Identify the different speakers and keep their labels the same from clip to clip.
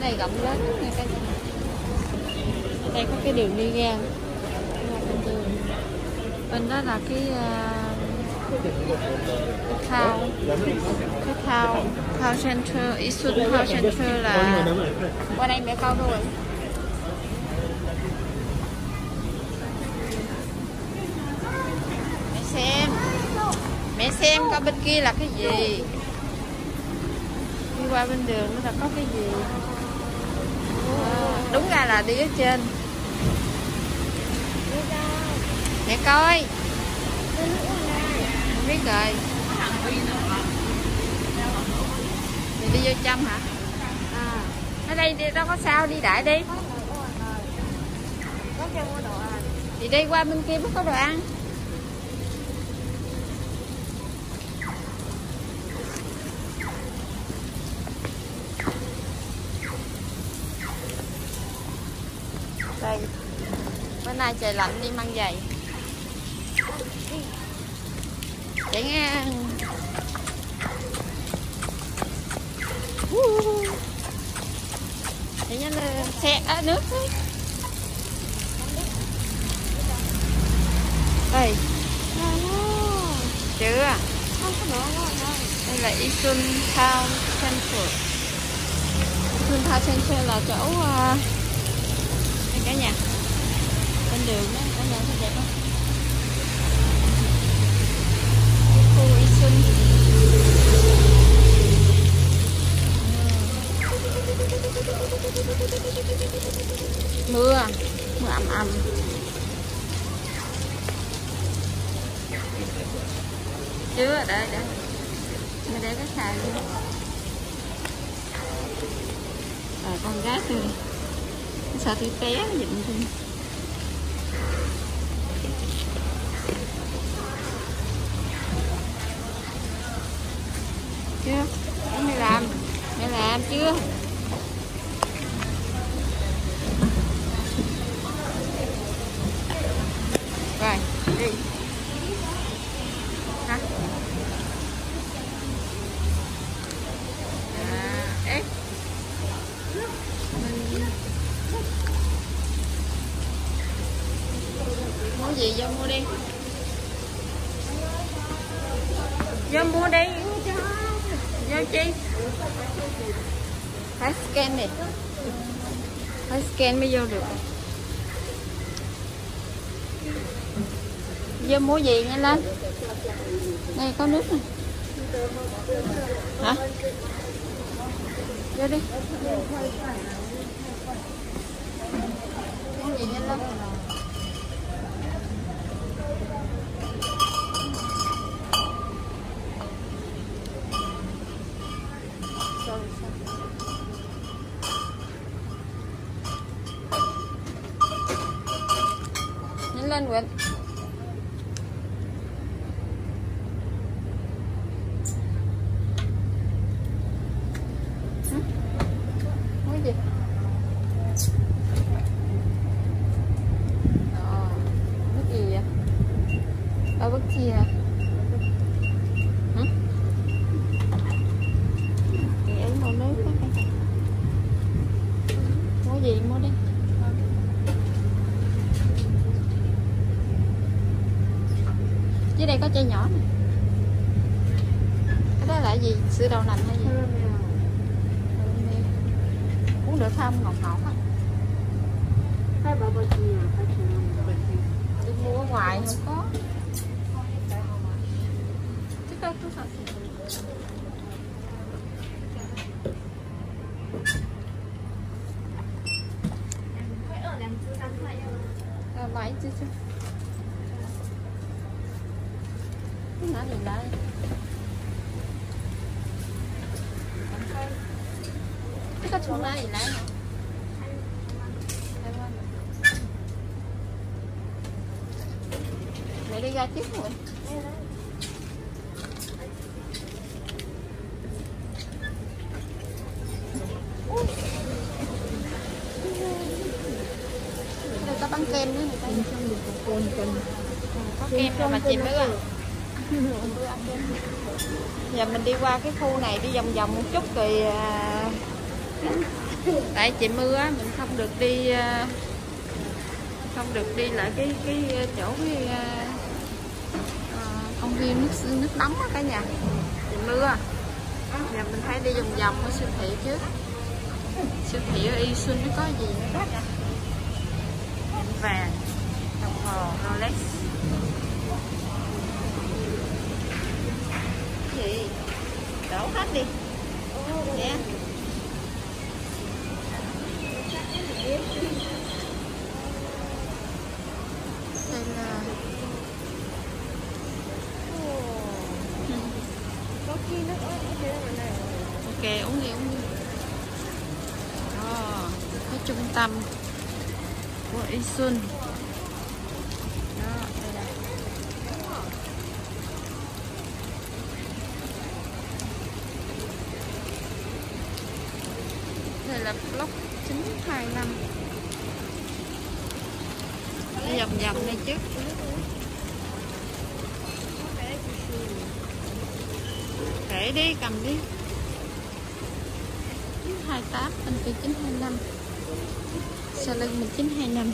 Speaker 1: này rộng lớn lắm nha cả nhà. Đây có cái đường đi ra bên đó là cái Town Center, Isun Town Center là qua đây mẹ con rồi. Mẹ xem coi bên kia là cái gì, đi qua bên đường nó là có cái gì. Đúng ra là đi ở trên. Mẹ coi. Không biết rồi. Mình đi vô trong hả? Ở đây đâu có sao, đi đại đi. Thì đi qua bên kia mới có đồ ăn. Đây. Bữa nay trời lạnh đi mang giày. Chạy ngang. Chạy nhanh lên xe ở nước đấy. Đây. Chưa. Đây là Isun Town Center. Isun Town Center là chỗ đây cả nhà. Bên đường đó, cả nhà thấy đẹp không? Khu Isun. Mưa ầm ầm. Chưa, đợi mình để cái xài luôn. Con gái tôi sợ tôi té dịnh thôi. Chưa, mày làm chưa? Rồi, đi. Hả? Ê. Mua gì vô mua đi. Vô mua đi. Vô chi? Phải scan này. Phải scan mới vô được. Vô mua gì nhanh lên. Đây có nước này. Hả? Vô đi. Mua gì nhanh lên. Nhanh lên Quỳnh. Mua gì? Nước gì vậy? Bất chi hả? Chị ấy mua nước đó. Mua gì mua đi. Dưới đây có chai nhỏ này. Cái đó là gì? Sữa đậu nành hay gì? Uống được không? Ngọt ngọt á. Đi mua ở ngoài không có. Mấy chứ. Nó gì đây? Cái chuông này này. Mẹ đi ra tiếp rồi. Đây có băng kem nữa này. Có kem rồi mà chị mới à. Giờ mình đi qua cái khu này đi vòng vòng một chút rồi tại tại chị mưa á, mình không được đi lại cái chỗ công viên nước nóng á cả nhà. Chị mưa giờ mình thấy đi vòng vòng ở siêu thị trước. Siêu thị ở Isun nó có gì nữa đó nha. Vàng, đồng hồ Rolex. Gì đổ hết đi nha. Đây là
Speaker 2: có khi nó ở thế này.
Speaker 1: ok, uống đi. Cái trung tâm của Isun đó, đây là block 925. Đi vòng vòng đây trước. Kể đi, cầm đi. 928, bên kia 925. Sau lưng mình 925.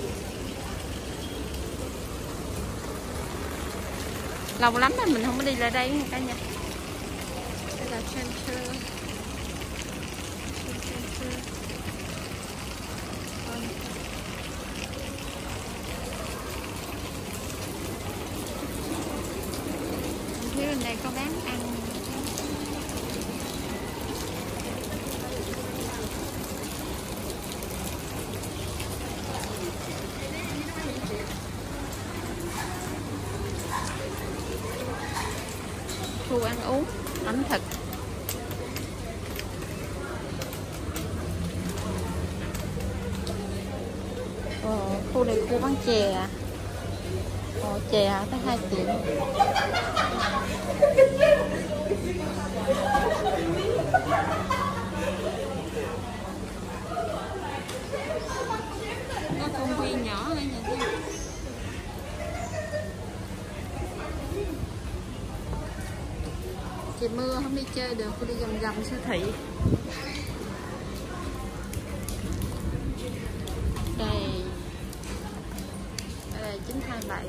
Speaker 1: Lâu lắm rồi mình không có đi lại đây nha cả nhà. Đây là center. Phía bên đây có bán ăn. Khu ăn uống, ẩm thực. Khu này khu bán chè à. Chè tới 2 triệu. Có công viên nhỏ này nè. Chị mưa không đi chơi được, cô đi vòng vòng siêu thị. Đây là 927.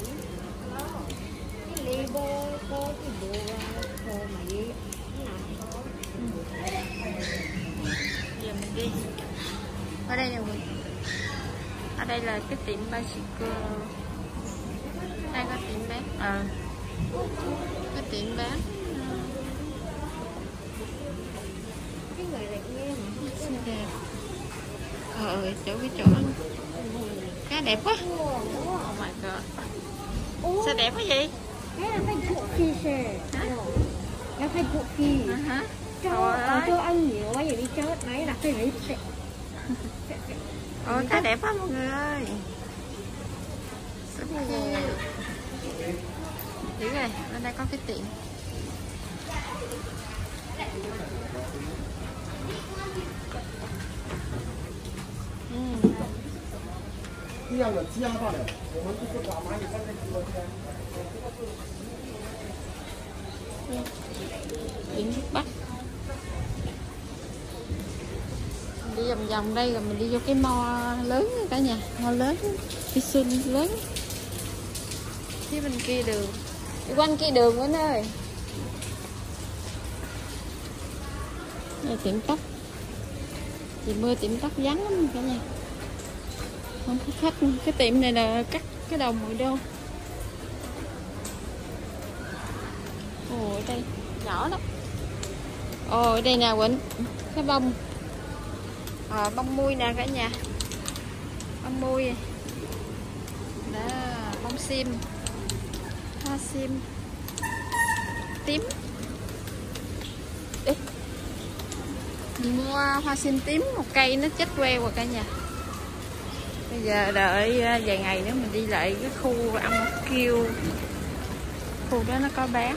Speaker 1: Giờ mình đi ở đây nè Quỳnh. Ở đây là cái tiệm bicycle. Đây có tiệm bán cái tiệm bán
Speaker 2: Cái người này nghe mà
Speaker 1: xinh đẹp. Chỗ cá đẹp quá. Oh my god. Sao đẹp quá vậy?
Speaker 2: cái là phải cookie xe. Nó phải cookie. Cho ăn nhiều quá vậy đi chết máy là cái này.
Speaker 1: Cá đẹp quá mọi người ơi. Hiểu rồi, bên đây có cái tiệm. Biển thuốc Bắc. Đi vòng vòng đây rồi mình đi vô cái mall lớn cả nhà, mall lớn, Isun lớn. Phía bên kia đường, đi quanh kia đường anh ơi. Đây tiệm tóc. Chị mưa tiệm tóc vắng lắm cả nhà. Không có khách. Cái tiệm này là cắt cái đầu mũi đô. Ở đây nhỏ lắm. Ở đây nè Quỳnh, cái bông bông mui nè cả nhà. Bông mui đó, bông sim, hoa sim tím. Ê, mình mua hoa sim tím một cây nó chết queo rồi cả nhà. Bây giờ đợi vài ngày nữa mình đi lại cái khu ăn kêu. Khu đó nó có bán.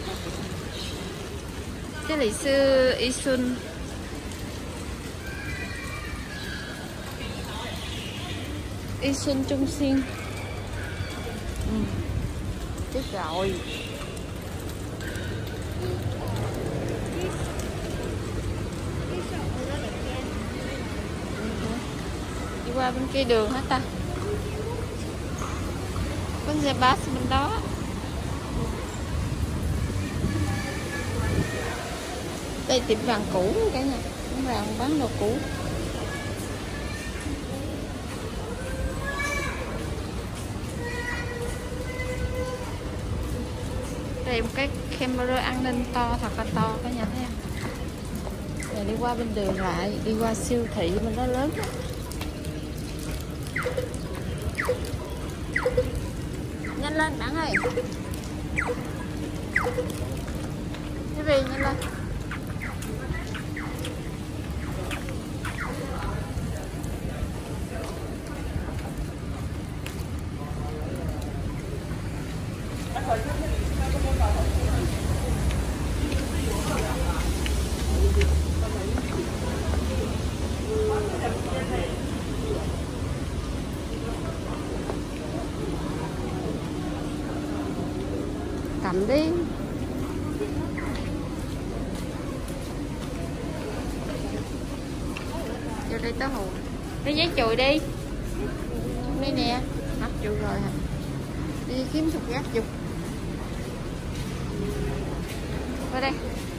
Speaker 1: Cái lịch sư Isun. Isun Trung Xuyên. Biết rồi. Đi qua bên kia đường hết ta. Có xe bus bên đó. Đây tiệm vàng cũ cả nhà, tiệm vàng bán đồ cũ. Đây một cái camera an ninh to, thật là to cả nhà thấy không? Rồi đi qua bên đường lại, đi qua siêu thị bên đó lớn. Nhanh lên bạn ơi. Cái gì nhanh lên. Cầm đi. Vô đây tớ hù. Lấy giấy chùi đi. Đây nè. Hết chùi rồi hả? Đi kiếm thục áp dục. Qua đây.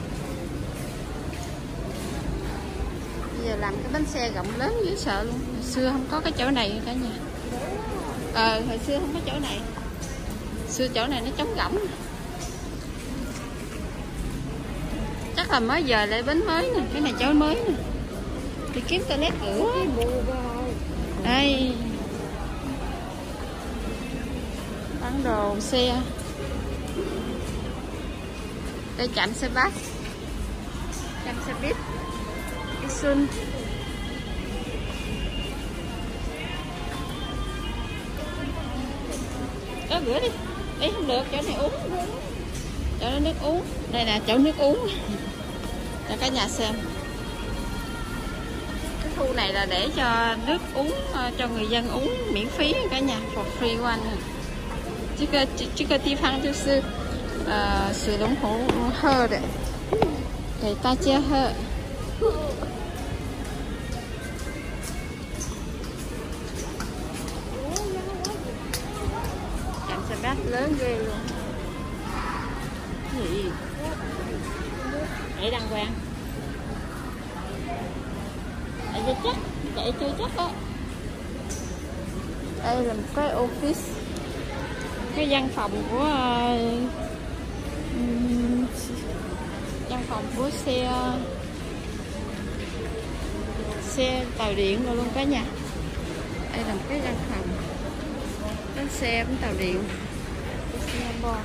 Speaker 1: Bây giờ làm cái bánh xe rộng lớn dễ sợ luôn. Hồi xưa không có cái chỗ này cả nhà. Hồi xưa không có chỗ này. Xưa chỗ này nó trống rỗng. Chắc là mới giờ lại bến mới nè, cái này chỗ mới nè. Đi kiếm toilet rửa. Đây. Bán đồ xe. Đây chạm xe bus. Chạm xe buýt. Cái xuân. Đó rửa đi. Đi không được, chỗ này uống. Chỗ đó nước uống. Đây là chỗ nước uống. Cho cả nhà xem. Cái khu này là để cho nước uống, cho người dân uống miễn phí cả nhà, for free one. 这个地方就是水龙头喝的，给大家喝。Chạm xe bus lớn ghê luôn. Cái gì? Để đăng quang. Chạy cho chắc, chạy chưa chắc đó. Đây là một cái office, cái văn phòng của xe tàu điện rồi luôn cả nhà. Đây là một cái văn phòng bến xe bến tàu điện của Singapore.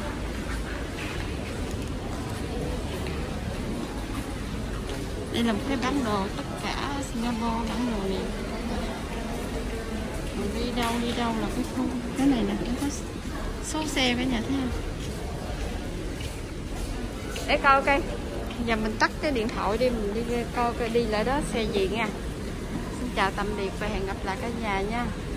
Speaker 1: Đây là một cái bản đồ tất cả Singapore, bản đồ này. Mình đi đâu là cái khu, cái này nè, nó có số xe cả nhà thấy không? Để coi coi. Giờ mình tắt cái điện thoại đi, mình đi coi coi đi lại đó xe gì nha. Xin chào tạm biệt và hẹn gặp lại cả nhà nha.